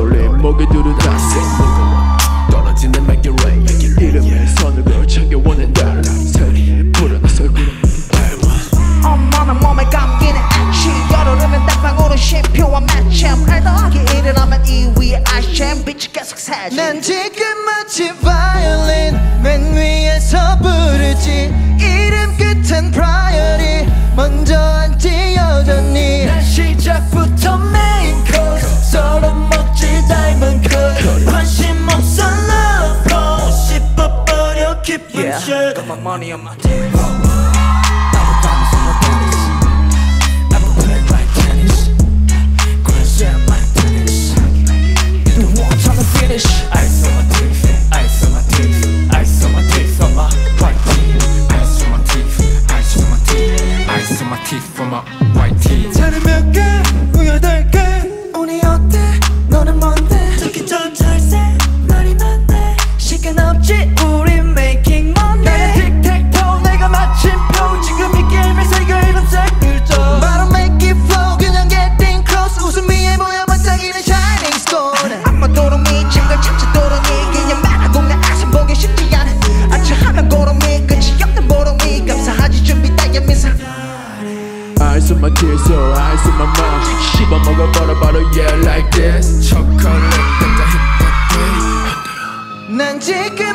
떠올린 목에 두르 다세 떨어지는 make it rain 이름에 선을 그어 챙겨오는 달 새해 불어나서 구름 엄마나 몸에 감기는 애취 열오르면 땀방울은 쉼표와 matcham 알더하기 일을 하면 이 위에 아쉬움 빛이 계속 새지 난 지금 마치 바이올린 맨 위에서 부르지 이름 끝은 priority 먼저 앉지 여전히 난 시작부터 main course 서로 먹지 diamond cut 관심 없어 love pose 씹어버려 깊은 shit Got my money on my table Ice on my teeth, ice on my teeth, ice on my teeth on my white teeth. Ice on my teeth, ice on my teeth, ice on my teeth on my white teeth. 차를 몇 개, 우여덟 개. 운이 어때? 너는 뭔데? 특히 저 철새 말이 많네. 시간 없지, 우리 making money. 나는 틱택토, 내가 마침표. 지금 이 게임에서 이거 이름 색을 줘. 바로 make it flow, 그냥 getting close. 웃음이 보여 반짝이는 shining star. 아빠 도롱이 친걸 찾지 도롱이 그냥 말하고 내 아침 보기 쉽지 않아 아차하면 고롱이 끝이 없는 보롱이 감사하지 준비 따위 미사 Ice on my teeth, so ice on my mouth. 씹어 먹어버려 바로 yeah like this. 초콜릿 던져 hit that day. 난 지금